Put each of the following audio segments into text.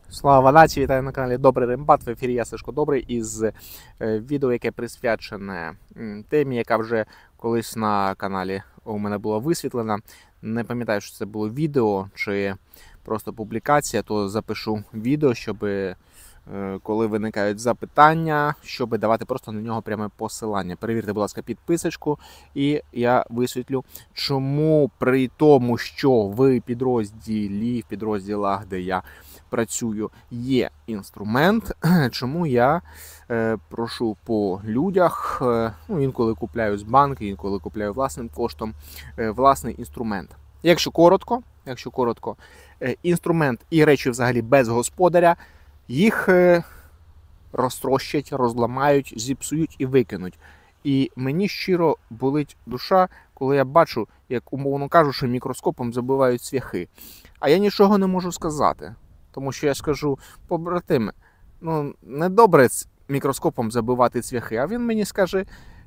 Слава нації, вітаю на каналі Добрий Рембат. В ефірі я Сашко Добрий із відео, яке присвячене темі, яка вже колись на каналі у мене була висвітлена. Не пам'ятаю, що це було відео чи просто публікація, то запишу відео, щоб коли виникають запитання, щоб давати просто на нього пряме посилання. Перевірте, будь ласка, підписочку, і я висвітлю, чому при тому, що в підрозділах, де я працюю, є інструмент, чому я прошу по людях, інколи купляю з банку, інколи купляю власним коштом, власний інструмент. Якщо коротко, інструмент і речі взагалі без господаря, їх розтрощать, розламають, зіпсують і викинуть. І мені щиро болить душа, коли я бачу, як, умовно кажучи, мікроскопом забивають цвяхи. А я нічого не можу сказати. Тому що я скажу: побратиме, не добре мікроскопом забивати цвяхи. А він мені скаже: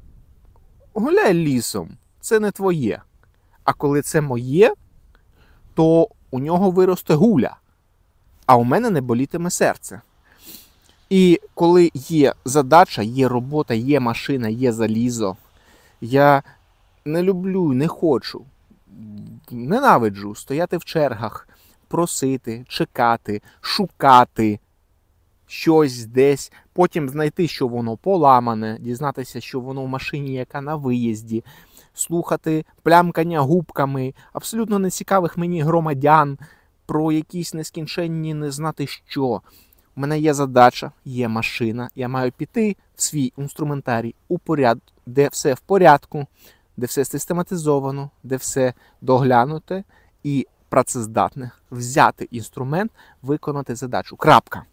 гуляй лісом, це не твоє. А коли це моє, то у нього виросте гуля, а у мене не болітиме серце. І коли є задача, є робота, є машина, є залізо, я не люблю, не хочу, ненавиджу стояти в чергах, просити, чекати, шукати щось десь, потім знайти, що воно поламане, дізнатися, що воно в машині, яка на виїзді, слухати плямкання губками абсолютно нецікавих мені громадян про якісь нескінченні не знати що. У мене є задача, є машина, я маю піти в свій інструментарій, де все в порядку, де все систематизовано, де все доглянуте і працездатне. Взяти інструмент, виконати задачу. Крапка.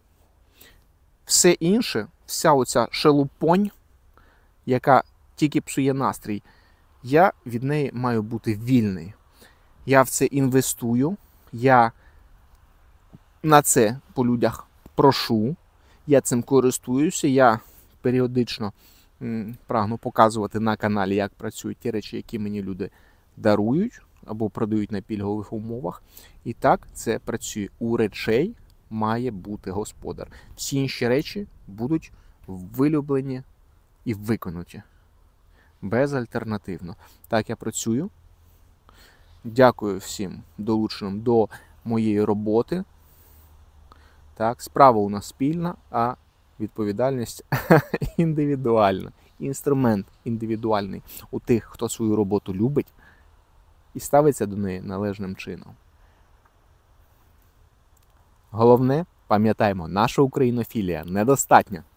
Все інше, вся оця шелупонь, яка тільки псує настрій, я від неї маю бути вільний. Я в це інвестую, я на це по людях прошу, я цим користуюся, я періодично прагну показувати на каналі, як працюють ті речі, які мені люди дарують або продають на пільгових умовах. І так це працює. У речей має бути господар. Всі інші речі будуть вилюблені і виконуті. Безальтернативно. Так я працюю. Дякую всім долученим до моєї роботи. Так, справа у нас спільна, а відповідальність індивідуальна. Інструмент індивідуальний у тих, хто свою роботу любить і ставиться до неї належним чином. Головне, пам'ятаємо, наша українофілія недостатня.